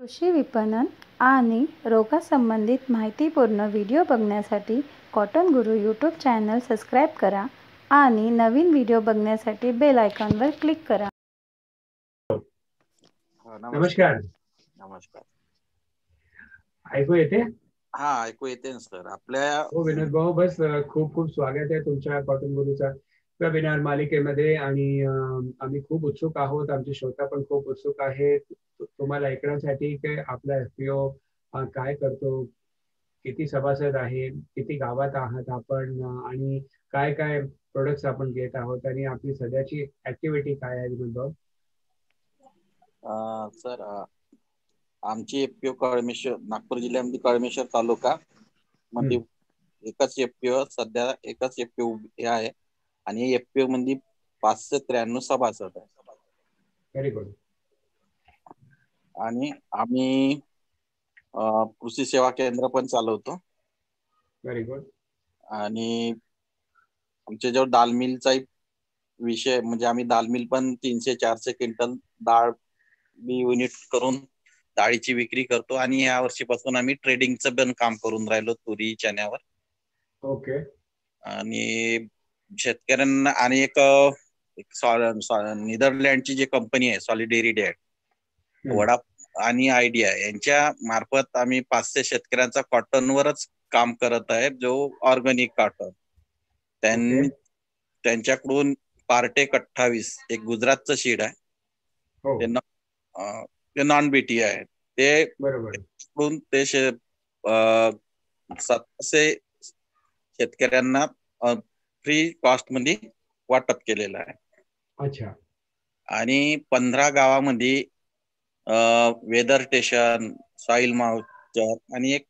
कृषी विपणन आणि रोगासंबंधित माहितीपूर्ण व्हिडिओ बघण्यासाठी कॉटन गुरु यूट्यूब चॅनल सबस्क्राईब करा आणि नवीन व्हिडिओ बघण्यासाठी बेल आयकॉनवर क्लिक करा. नमस्कार. नमस्कार. ऐकू येते? हा, ऐकू येते ना सर. आपल्या हो विनोद भाऊ, बस खूप खूप स्वागत आहे तुमच्या कॉटन गुरुच्या वेबिनार मालिकेमध्ये. आणि आम्ही खूप उत्सुक आहोत, आमचे श्रोता पण खूप उत्सुक आहेत तुम्हाला ऐकण्यासाठी की आपला एफपीओ काय करतो, किती सभासद आहे, किती गावात आहात आपण, आणि काय काय प्रोडक्ट्स आपण घेत आहोत, आणि आपली सध्याची ऍक्टिव्हिटी काय आहे विनोद भाऊ. सर, आमची एफपीओ कळमेश्वर, नागपूर जिल्ह्यामध्ये कळमेश्वर तालुका मध्ये एकच एफपीओ सध्या एकच एफपीओ हे आहे, आणि एफपीओ मध्ये 593 सभासद आहे. Very good. आणि आम्ही कृषी सेवा केंद्र पण चालवतो. Very good. आणि आमच्या जवळ दाल मिलचा विषय म्हणजे आम्ही दाल मिल पण 300-400 क्विंटल डाळ बी युनिट करून डाळीची विक्री करतो. आणि या वर्षीपासून आम्ही ट्रेडिंगचं पण काम करून राहिलो तुरी चण्यावर. ओके. आणि शेतकऱ्यांना आणि एक नेदरलँडची जी कंपनी आहे सॉलिडेरिडॅट, वडा आणि आयडिया यांच्या मार्फत आम्ही 500 शेतकऱ्यांचा कॉटनवरच काम करत आहे, जो ऑर्गॅनिक कॉटन. त्यांच्याकडून पार्टेक 28 एक गुजरातचं सीड आहे, ते नॉन बीटी आहे. ते बरोबर ते 700 शेतकऱ्यांना फ्री कॉस्ट मध्ये वाटप केलेलं आहे. अच्छा. आणि 15 गावामध्ये वेदर स्टेशन, सॉइल मॉइश्चर आणि एक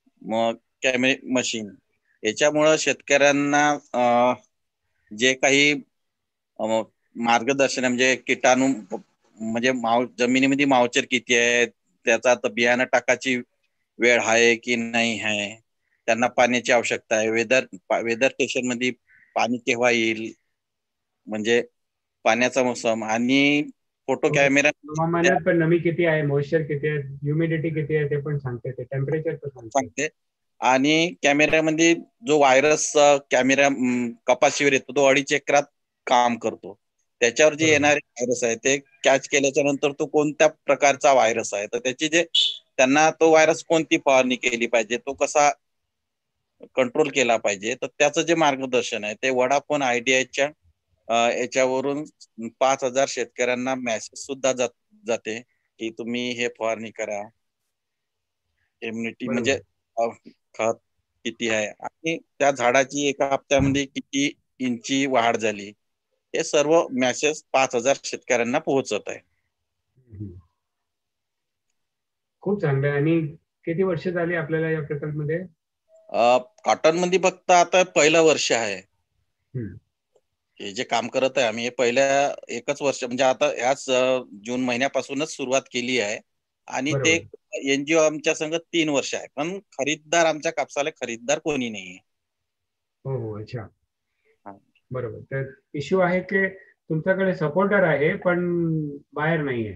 मशीन, याच्यामुळं शेतकऱ्यांना जे काही मार्गदर्शन म्हणजे किटाणू म्हणजे जमिनीमध्ये मावचर किती आहे, त्याचा आता बियाणं टाकायची वेळ आहे की नाही आहे, त्यांना पाण्याची आवश्यकता आहे, वेदर स्टेशन मध्ये पाणी केव्हा येईल म्हणजे पाण्याचा मोसम, आणि फोटो कॅमेरा हवामानात पण नमी किती आहे, मॉइश्चर किती आहे, ह्युमिडिटी किती आहे ते पण सांगते, ते टेम्परेचर पण सांगते. आणि कॅमेऱ्यामध्ये जो व्हायरस कॅमेरा कपाशीवर येतो तो 2.5 एकरात काम करतो. त्याच्यावर जे येणारे व्हायरस आहे ते कॅच केल्याच्या नंतर तो कोणत्या प्रकारचा व्हायरस आहे, तर त्याची त्यांना तो व्हायरस कोणती फवारणी केली पाहिजे, तो कसा कंट्रोल केला पाहिजे, तर त्याचं जे मार्गदर्शन आहे ते वडाफोन आयडियाच्या याच्यावरून 5,000 शेतकऱ्यांना मेसेज सुद्धा जाते की तुम्ही हे फवारणी करा, इम्युनिटी म्हणजे खत किती आहे, आणि त्या झाडाची एका हप्त्यामध्ये किती इंची वाढ झाली, हे सर्व मेसेज 5,000 शेतकऱ्यांना पोहोचत आहे. खूप चांगलं. आणि किती वर्ष झाली आपल्याला या प्रकल्पामध्ये? कॉटन मध्ये फक्त आता पहिलं वर्ष आहे हे जे काम करत आहे आम्ही. हे पहिल्या एकच वर्ष म्हणजे आता याच जून महिन्यापासूनच सुरुवात केली आहे, आणि ते एनजीओ आमच्या संग 3 वर्ष आहे, पण खरीददार आमच्या कापसाला खरीददार कोणी नाहीये. हो. अच्छा, बरोबर. तर इश्यू आहे की तुमच्याकडे सपोर्टर आहे पण बाहेर नाहीये,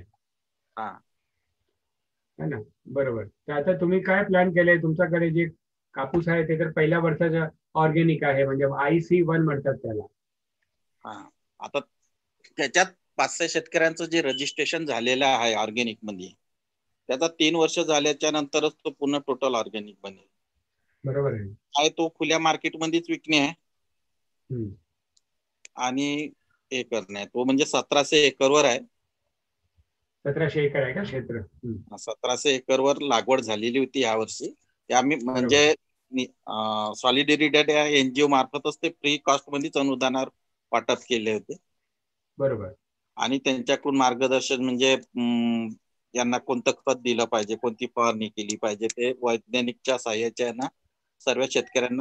है ना? बरोबर. तर आता तुम्ही काय प्लॅन केलंय? तुमच्याकडे जे कापूस आहे ते तर पहिल्या वर्षाचं ऑर्गॅनिक आहे, म्हणजे IC1 म्हणतात त्याला. आता त्याच्यात 500 शेतकऱ्यांचं जे रजिस्ट्रेशन झालेलं आहे ऑर्गॅनिक मध्ये, त्याचा 3 वर्ष झाल्याच्या नंतरच तो पूर्ण टोटल ऑर्गॅनिक बनेल. बरोबर आहे. काय तो खुल्या मार्केट मध्येच विकणे आहे आणि हे करणे आहे. तो म्हणजे 1700 एकरवर आहे. 1700 एकर आहे का क्षेत्र? 1700 एकरवर लागवड झालेली होती यावर्षी. आम्ही म्हणजे सॉलिडेरिटी या एनजीओ मार्फतच ते फ्री कॉस्ट मध्येच अनुदानावर वाटप केले होते. बरोबर. आणि त्यांच्याकडून मार्गदर्शन म्हणजे यांना कोणतं खत दिलं पाहिजे, कोणती फवारणी केली पाहिजे, ते वैज्ञानिकच्या साहाय्याच्या ना सर्व शेतकऱ्यांना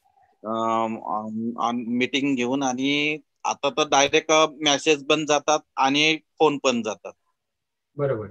मीटिंग घेऊन, आणि आता तर डायरेक्ट मेसेज पण जातात आणि फोन पण जातात. बरोबर.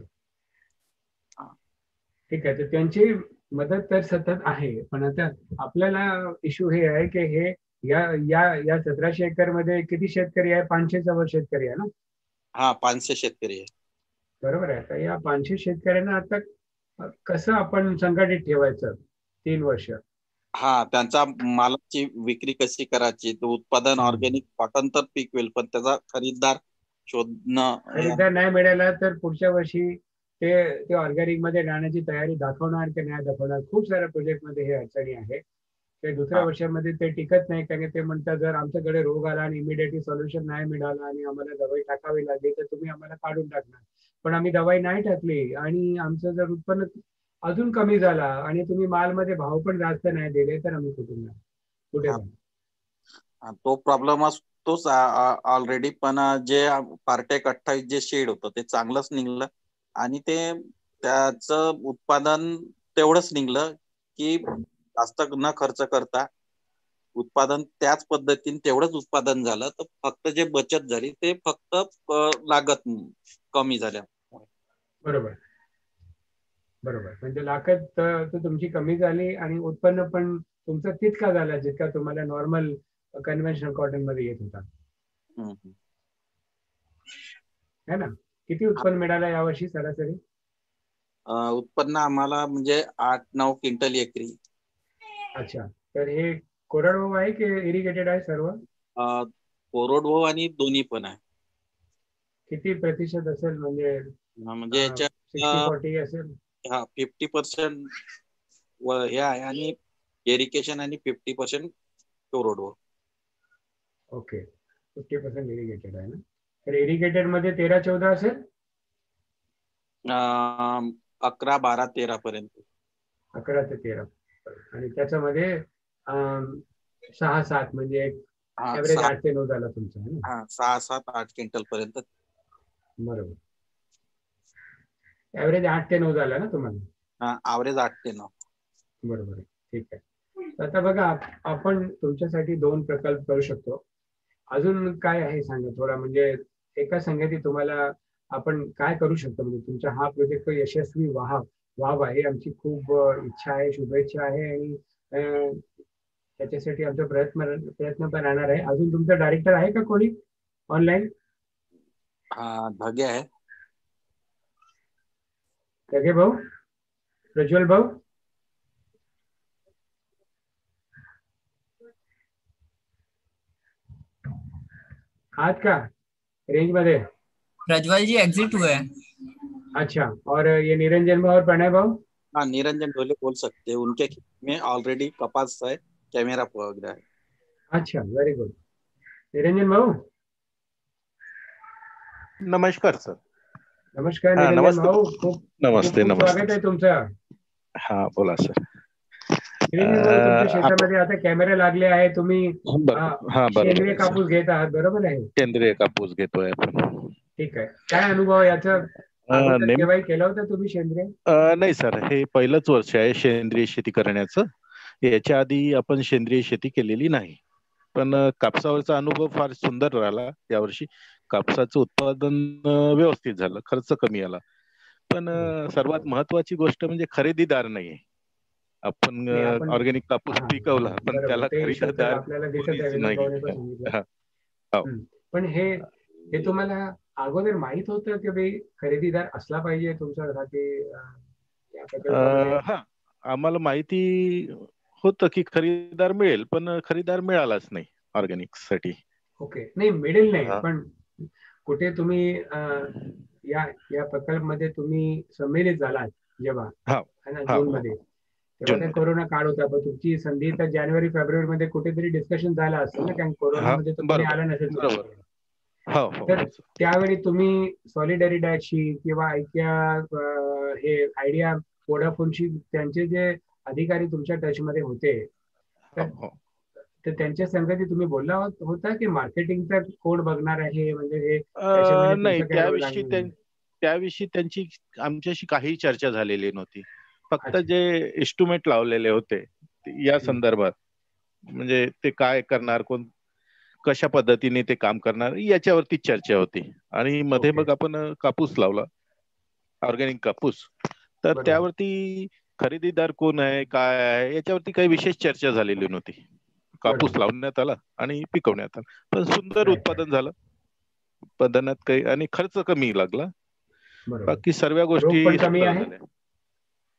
ठीक आहे. तर त्यांची मदत तर सतत आहे, पण आता आपल्याला इश्यू हे आहे की हे या 1700 एकर मध्ये किती शेतकरी आहे? 500 वर शेतकरी आहे ना? 500 शेतकरी आहे. बरोबर आहे. तर या 500 शेतकऱ्यांना आता कसं आपण संघटित ठेवायचं 3 वर्ष? हा, त्यांचा मालाची विक्री कशी करायची, तो उत्पादन ऑर्गॅनिक कॉटन तर पिकवेल, पण त्याचा खरीददार शोधणं खरीददार नाही मिळाला तर पुढच्या वर्षी ते ऑर्गॅनिक मध्ये राहण्याची तयारी दाखवणार की नाही दाखवणार. खूप साऱ्या प्रोजेक्ट मध्ये हे अडचणी आहे. ते दुसऱ्या हा. वर्षामध्ये ते टिकत नाही, कारण ते म्हणतात जर आमच्याकडे रोग आला आणि इमिडिएटली सोल्युशन नाही मिळालं आणि आम्हाला दवाई टाकावी लागली तर तुम्ही आम्हाला काढून टाकणार. पण आम्ही दवाई नाही टाकली आणि आमचं जर उत्पन्न अजून कमी झाला आणि तुम्ही मालमध्ये भाव पण जास्त नाही दिले तर आम्ही कुठून कुठे हा. जाऊ? तो प्रॉब्लेम असतोच ऑलरेडी. पण जे पार्टेक 28 जे शेड होतं ते चांगलंच निघलं आणि ते त्याचं उत्पादन तेवढंच निघलं की जास्त न खर्च करता उत्पादन त्याच पद्धतीने तेवढंच उत्पादन झालं. तर फक्त जे बचत झाली ते फक्त लागत कमी झाल्या. बरोबर बरोबर. म्हणजे लागत तर तुमची कमी झाली आणि उत्पन्न पण तुमचं तितका झाला जितका तुम्हाला नॉर्मल कन्व्हेन्शनल कॉटन मध्ये येत होता, है ना? किती उत्पन्न मिळालं यावर्षी सरासरी? उत्पन्न आम्हाला म्हणजे 8-9 क्विंटल एकरी. अच्छा, तर हे कोरडवाहू आहे की इरिगेटेड आहे सर्व? कोरडवाहू आणि दोन्ही पण आहे. किती प्रतिशत असेल म्हणजे म्हणजे याच्या 60-40 असेल? 50% हे आहे आणि इरिगेशन आणि 50% कोरडवाहू. ओके, 50% इरिगेटेड आहे ना? तर इरिगेटेड मध्ये 13-14 असेल? 11, 12, 13 पर्यंत. 11 ते 13. आणि त्याच्यामध्ये 6-7 म्हणजे ऍव्हरेज 8 ते 9 झाला तुमचा, है ना? 6, 7, 8 क्विंटल पर्यंत. बरोबर. ऍव्हरेज 8 ते 9 झाला ना तुम्हाला? ऍव्हरेज 8 ते 9. बरोबर आहे, ठीक आहे. आता बघा, आपण तुमच्यासाठी 2 प्रकल्प करू शकतो. अजून काय आहे सांगा थोडा, म्हणजे एका संगती तुम्हाला आपण काय करू शकतो, म्हणजे तुमचा हा प्रोजेक्ट यशस्वी व्हावा ही आमची खूप इच्छा आहे, शुभेच्छा आहे. आणि त्याच्यासाठी आमचा प्रयत्न पण राहणार आहे. अजून तुमचा डायरेक्टर आहे का कोणी ऑनलाईन? धगे आहे. धगे भाऊ, प्रज्वल भाऊ? आज का रेंज मध्ये? प्रज्वल जी एग्जिट हुए हैं। अच्छा, और ये निरंजन भाऊ और प्रणय भाऊ? हाँ, निरंजन ढोले बोल सकते हैं, उनके में ऑलरेडी कपास है, कैमरा वगैरह है। अच्छा, वेरी गुड. निरंजन भाऊ? नमस्कार सर. नमस्कार हा, निरंजन नमस्ते. भाऊ, खूप नमस्ते खूप स्वागत आहे तुमचं. हा, बोला सर. निरंजन भाऊ, तुमच्या शेतामध्ये आता कॅमेरे लागले आहे, तुम्ही सेंद्रिय कापूस घेत आहात, बरोबर आहे? सेंद्रिय कापूस घेतोय आपण. ठीक आहे. काय अनुभव याचा? अगोदर केव्हाही केला होता तुम्ही सेंद्रिय? नाही सर, हे पहिलंच वर्ष आहे सेंद्रिय शेती करण्याचं. याच्या आधी आपण सेंद्रिय शेती केलेली नाही. पण कापसावरचा अनुभव फार सुंदर राहिला यावर्षी. कापसाचं उत्पादन व्यवस्थित झालं, खर्च कमी आला. पण सर्वात महत्वाची गोष्ट म्हणजे खरेदीदार नाहीये. आपण ऑर्गॅनिक कापूस पिकवला पण त्याला खरेदीदार आपल्याला दिसत आहे, विनोद भाऊने पण सांगितलं. पण हे तुम्हाला अगोदर माहित होतं की भाई खरेदीदार असला पाहिजे तुमच्यासाठी? हा, आम्हाला माहिती होतं की खरेदीदार मिळेल, पण खरेदीदार मिळालाच नाही ऑर्गॅनिक साठी. ओके, नाही मिळेल नाही, पण कुठे तुम्ही या प्रकल्प मध्ये तुम्ही सम्मिलित झालात जेव्हा जून मध्ये, तेव्हा कोरोना काळ होता, पण तुमची संधी तर जानेवारी फेब्रुवारी मध्ये कुठेतरी डिस्कशन झाला असेल ना, कारण कोरोना मध्ये तुम्ही आला नसेल. तर त्यावेळी तुम्ही सॉलिडॅरिटीशी किंवा हे आयडिया वोडाफोनशी त्यांचे जे अधिकारी तुमच्या टच मध्ये होते तर त्यांच्या संगती तुम्ही बोलला होता की मार्केटिंगचा कोण बघणार आहे, म्हणजे हे नाही, त्याविषयी त्यांची आमच्याशी काही चर्चा झालेली नव्हती. फक्त जे एस्टिमेट लावलेले होते या संदर्भात, म्हणजे ते काय करणार, कोण कशा पद्धतीने ते काम करणार याच्यावरती चर्चा होती. आणि मध्ये मग आपण कापूस लावला, ऑर्गॅनिक कापूस. तर त्यावरती खरेदीदार कोण आहे, काय आहे याच्यावरती काही विशेष चर्चा झालेली नव्हती. कापूस लावण्यात आला आणि पिकवण्यात आला, पण सुंदर उत्पादन झालं. उत्पादनात काही आणि खर्च कमी लागला. बाकी सर्व गोष्टी कमी आहे.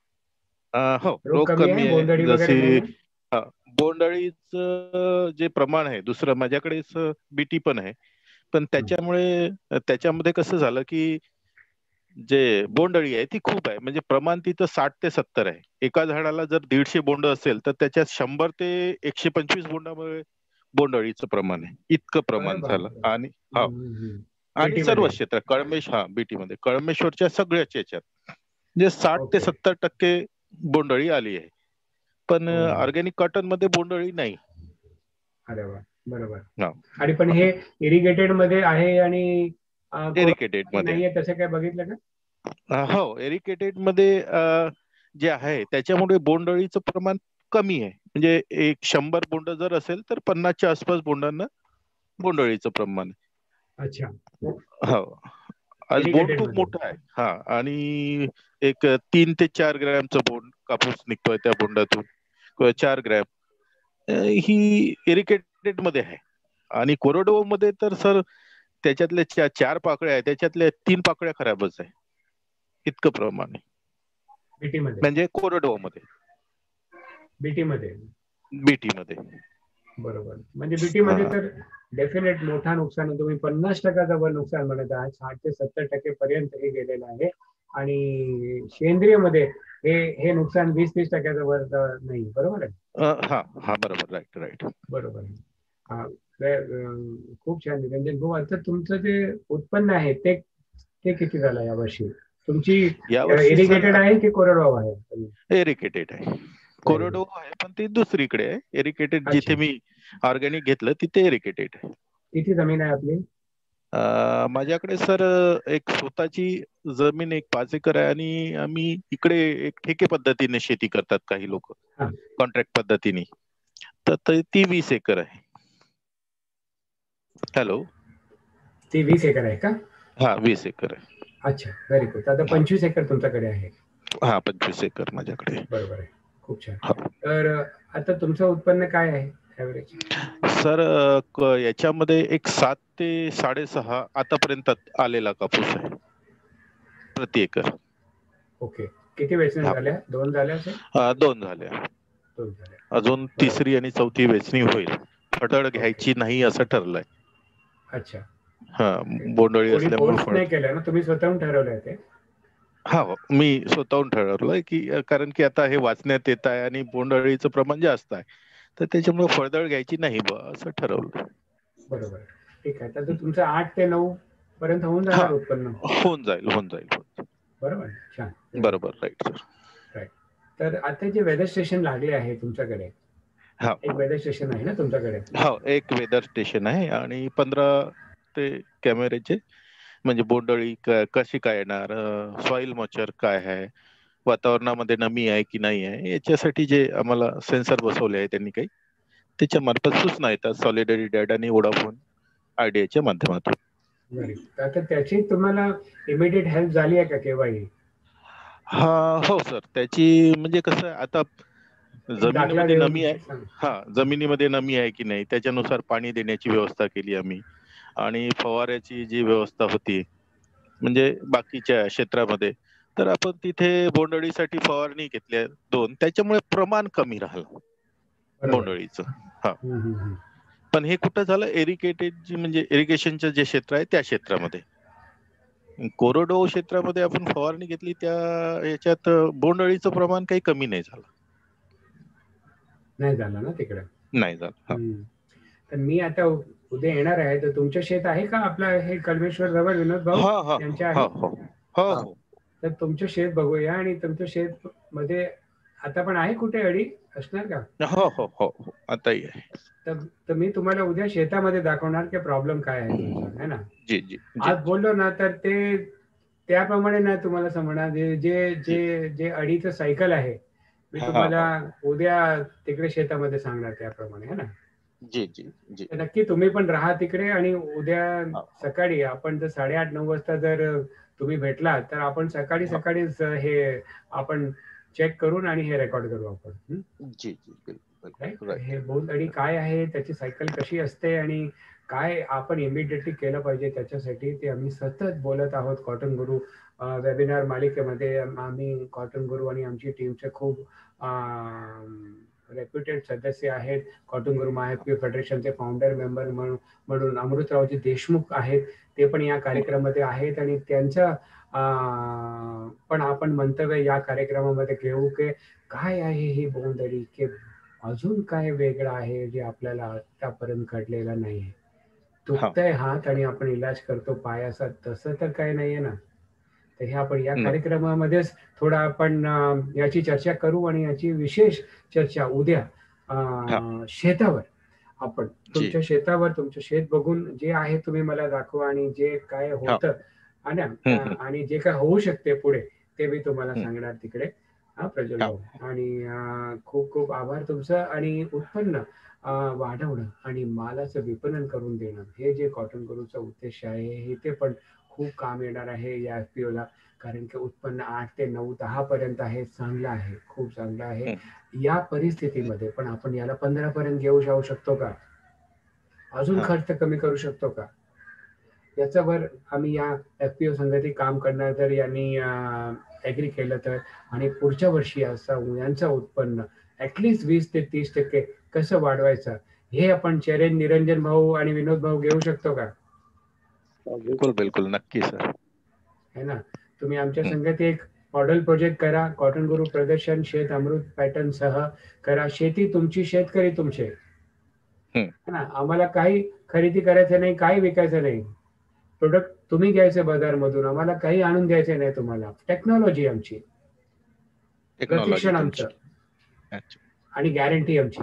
हो, रोग कमी कमी आहे. बोंडअळी वगैरे जशी नाहीये? बोंडअळीचं जे प्रमाण आहे, दुसरं माझ्याकडे बीटी पण आहे, पण त्याच्यामध्ये कसं झालं की जे बोंडअळी आहे ती खूप आहे. म्हणजे प्रमाण तिथं 60 ते 70 आहे. एका झाडाला जर 150 बोंड असेल तर त्याच्यात 100 ते 125 बोंडामुळे बोंडअळीचं प्रमाण आहे. इतकं अरे प्रमाण झालं. बापरे. आणि हो, आणि बीटी सर्व मध्ये. क्षेत्र बीटी मध्ये कळमेश्वरच्या सगळ्याच याच्यात म्हणजे 60 ते ओके. 70% बोंडअळी आली आहे. पण हो. ऑर्गॅनिक कॉटन मध्ये बोंडअळी नाही. अरे वा, बरोबर. हा. आणि पण हे इरिगेटेड मध्ये आहे आणि एरिकेटेड मध्ये नाहीये, तसं काय बघितलं का? हो, एरिकेटेड मध्ये जे आहे त्याच्यामुळे बोंडअळीचं प्रमाण कमी आहे. म्हणजे एक 100 बोंड जर असेल तर 50च्या आसपास बोंडांना बोंडअळीचं प्रमाण आहे. अच्छा. हो, आज बोंड इरिगेटेड खूप मध्ये. मोठा आहे. हा, आणि एक 3 ते 4 ग्रॅमचं बोंड कापूस निघतोय त्या बोंडातून, किंवा 4 ग्रॅम ही इरिगेटेड मध्ये आहे. आणि कोरडवाहू मध्ये तर सर त्याच्यातल्या 4 पाकळ्या आहेत, त्याच्यातल्या 3 पाकळ्या खराबच आहे. इतकं प्रमाण आहे. बीटी मध्ये. म्हणजे कोरडवाहू मध्ये, बीटी मध्ये. बीटी मध्ये. बरोबर. म्हणजे बीटी मध्ये हा. तर डेफिनेट मोठा नुकसान आहे. तुम्ही 50% वर नुकसान म्हणत आहात. 60 ते 70% पर्यंत हे गेलेलं आहे. आणि सेंद्रिय मध्ये हे नुकसान 20-30% वर नाही. बरोबर आहे? हा हा, बरोबर. राईट. बरोबर आहे. खूप छान निरंजन भाऊ. आता तुमचं जे उत्पन्न आहे ते किती झालं यावर्षी? तुमची यावर्षी इरिगेटेड आहे की कोरडवाहू आहे? एरिकेटेड आहे. कोरडवाहू आहे पण ती दुसरीकडे आहे. एरिकेटेड अच्छा. जिथे मी ऑर्गॅनिक घेतलं तिथे एरिकेटेड आहे. किती जमीन आहे आपली? माझ्याकडे सर एक स्वतःची जमीन 5 एकर आहे, आणि आम्ही इकडे एक ठेके पद्धतीने शेती करतात काही लोक, हा. कॉन्ट्रॅक्ट पद्धतीने. तर ती 20 एकर आहे. हॅलो. ती 20 एकर आहे का? हा, 20 एकर आहे. अच्छा, व्हेरी गुड. आता 25 एकर तुमच्याकडे आहे. हा, 25 एकर माझ्याकडे. बरोबर आहे. खूप छान. तर आता तुमचं उत्पन्न काय आहे ऍव्हरेज? सर याच्यामध्ये एक 7 ते 6.5 आतापर्यंत आलेला कापूस आहे प्रति एकर. ओके. किती वेचणी झाल्या? 2 झाल्या असेल? 2 झाल्या. 2 झाल्या. अजून तिसरी आणि चौथी वेचणी होईल. फटळ घ्यायची नाही असं ठरलंय. अच्छा. हा, बोंडअळी कोणी असल्यामुळे फोर्स नाही केलं ना? तुम्ही स्वतःहून ठरवलंय ते? हा, मी स्वतःहून ठरवलंय की कारण की आता हे वाचण्यात येत आहे आणि बोंडअळीचं प्रमाण जास्त आहे, तर त्याच्यामुळे फळदळ घ्यायची नाही असं ठरवलं. बरोबर. ठीक आहे. तर तुमचं 8 ते 9 पर्यंत होऊन जाणार उत्पन्न? होऊन जाईल. बरोबर. छान. बरोबर. Right sir. राईट. तर आता जे वेदर स्टेशन लागले आहे तुमच्याकडे, एक वेदर स्टेशन आहे ना तुमच्याकडे? हो, एक वेदर स्टेशन आहे आणि 15 ते कॅमेऱ्याचे, म्हणजे बोंडअळी कशी काय येणार, सॉइल मॉइश्चर काय आहे, वातावरणामध्ये नमी आहे की नाही आहे, याच्यासाठी जे आम्हाला सेन्सर बसवले आहे त्यांनी काही, त्याच्या मार्फत सूचना येतात सॉलिडरी डॅट आणि वोडाफोन आयडियाच्या माध्यमातून. आता त्याची तुम्हाला इमिडिएट हेल्प झाली आहे का केव्हाही? हो सर, त्याची म्हणजे कसं आता जमिनीमध्ये नमी आहे. जमिनीमध्ये नमी आहे की नाही त्याच्यानुसार पाणी देण्याची व्यवस्था केली आम्ही, आणि फवाऱ्याची जी व्यवस्था होती म्हणजे बाकीच्या क्षेत्रामध्ये, तर आपण तिथे बोंडअळीसाठी फवारणी घेतल्या 2, त्याच्यामुळे प्रमाण कमी राहिलं बोंडअळीचं. हा, पण हे कुठं झालं, एरिकेटेड म्हणजे इरिगेशनचं जे क्षेत्र आहे त्या क्षेत्रामध्ये. कोरडवाहू क्षेत्रामध्ये आपण फवारणी घेतली त्या याच्यात बोंडअळीचं प्रमाण काही कमी नाही झालं. नाही झालं ना तिकडे? नाही झालं. तर मी आता उद्या येणार आहे, तर तुमचं शेत आहे का आपलं हे कल्मेश्वर जवळ विनोद भाऊ यांच्या आहे? हो. तर तुमचं शेत बघूया, आणि तुमच्या शेत मध्ये आता पण आहे कुठे अडी असणार का? हो, आताही आहे. तर मी तुम्हाला उद्या शेतामध्ये दाखवणार की प्रॉब्लेम काय आहे तुमचा, है ना? जी. आज बोललो ना तर ते त्याप्रमाणे नाही तुम्हाला समजणार. जे अडीचं सायकल आहे मी तुम्हाला उद्या तिकडे शेतामध्ये सांगणार त्याप्रमाणे, है ना? जी. नक्की तुम्ही पण राहा तिकडे, आणि उद्या सकाळी आपण जर 8:30-9 वाजता जर तुम्ही भेटला तर आपण सकाळीच हे आपण चेक करून आणि हे रेकॉर्ड करू आपण. जी. हे बोंडअळी काय आहे, त्याची सायकल कशी असते, आणि काय आपण इमिडिएटली केलं पाहिजे त्याच्यासाठी ते आम्ही सतत बोलत आहोत कॉटन गुरु वेबिनार मालिकेमध्ये आम्ही कॉटन गुरु आणि आमची टीमचे खूप रेप्युटेड सदस्य आहेत. कॉटन गुरु महाएफपीओ फेडरेशनचे फाउंडर मेंबर म्हणून अमृतरावजी देशमुख आहेत, ते पण या कार्यक्रमामध्ये आहेत आणि त्यांच्या पण आपण मंतव्य या कार्यक्रमामध्ये घेऊ की काय आहे ही बोंदरी, की अजून काय वेगळं आहे जे आपल्याला आतापर्यंत घडलेलं नाहीये. दुखतंय हात आणि आपण इलाज करतो पायाचा, तसं तर काही नाहीये ना. तर हे आपण या कार्यक्रमामध्येच थोडा आपण याची चर्चा करू आणि याची विशेष चर्चा उद्या शेतावर आपण तुमच्या शेतावर तुमचं शेत बघून जे आहे तुम्ही मला दाखवा आणि जे काय होतं आणि जे काय होऊ शकते पुढे ते मी तुम्हाला सांगणार तिकडे. प्रज्वल भाऊ, आणि खूप खूप आभार तुमचं. आणि उत्पन्न वाढवणं आणि मालाचं विपणन करून देणं हे जे कॉटन गुरूचा उद्देश आहे हे ते पण खूप काम येणार आहे या FPO ला. कारण की उत्पन्न 8 ते 9, 10 पर्यंत आहे, चांगलं आहे, खूप चांगलं आहे. या परिस्थितीमध्ये पण आपण याला 15 पर्यंत घेऊ जाऊ शकतो का? अजून खर्च कमी करू शकतो का? याच्यावर आम्ही या FPO संघाती काम करणार तर यांनी ऍग्री केलं तर, आणि पुढच्या वर्षी यांचं उत्पन्न ऍटलिस्ट 20 ते 30% कसं वाढवायचं हे आपण चरण निरंजन भाऊ आणि विनोद भाऊ घेऊ शकतो का? बिलकुल बिलकुल, नक्की सर. है ना. तुम्ही आमच्या संगती एक मॉडेल प्रोजेक्ट करा, कॉटन गुरु प्रदर्शन शेत अमृत पॅटर्न सह करा. शेती तुमची, शेतकरी तुमचे, है ना. आम्हाला काही खरेदी करायचं नाही, काही विकायचं नाही. प्रोडक्ट तुम्ही घ्यायचे बाजारमधून, आम्हाला काही आणून द्यायचे नाही तुम्हाला. टेक्नॉलॉजी आमची, प्रशिक्षण आमचं आणि गॅरंटी आमची.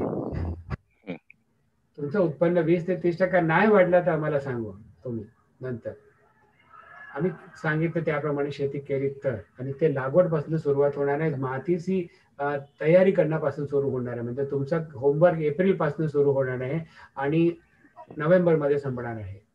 तुमचं उत्पन्न 20 ते 30% नाही वाढलं तर आम्हाला सांगू तुम्ही नंतर. आम्ही सांगितलं त्याप्रमाणे शेती केली तर, आणि ते लागवडपासून सुरुवात होणार आहे, मातीची तयारी करण्यापासून सुरू होणार आहे. म्हणजे तुमचा होमवर्क एप्रिल पासून सुरू होणार आहे आणि नोव्हेंबर मध्ये संपणार आहे.